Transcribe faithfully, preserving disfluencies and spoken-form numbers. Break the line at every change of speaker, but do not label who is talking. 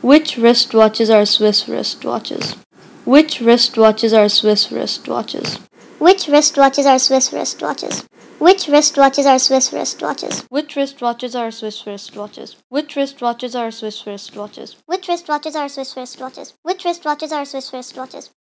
Which wristwatches are Swiss wristwatches? Which wristwatches are Swiss wristwatches?
Which wristwatches are Swiss wristwatches? Which wristwatches are Swiss wristwatches?
Which wristwatches are Swiss wristwatches? Which wristwatches are Swiss wristwatches?
Which wristwatches are Swiss wristwatches? Which wristwatches are Swiss wristwatches?